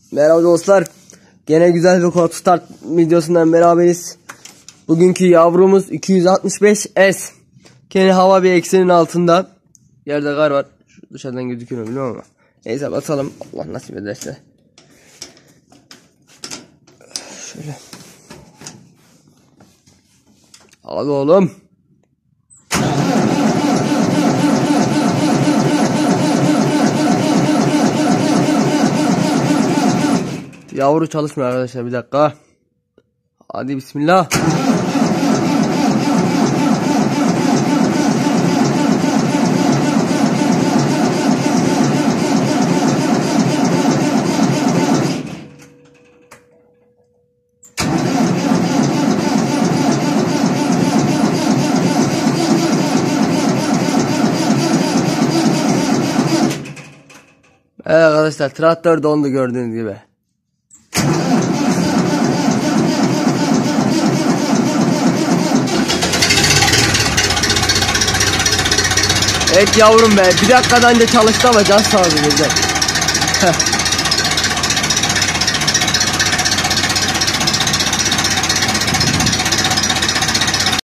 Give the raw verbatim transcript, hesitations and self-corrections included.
Merhaba dostlar. Gene güzel bir Code Start videosundan beraberiz. Bugünkü yavrumuz iki yüz altmış beş S. Gene hava bir eksenin altında. Yerde kar var. Şu dışarıdan gözüküyor mu bilmiyorum ama. Neyse basalım. Allah nasip ederse. Şöyle. Hadi oğlum. Yavru çalışmıyor arkadaşlar, bir dakika. Hadi bismillah. Evet arkadaşlar, traktör dondu gördüğünüz gibi. Evet yavrum be, bir dakikadan önce çalıştı ama can sağlığı güzel.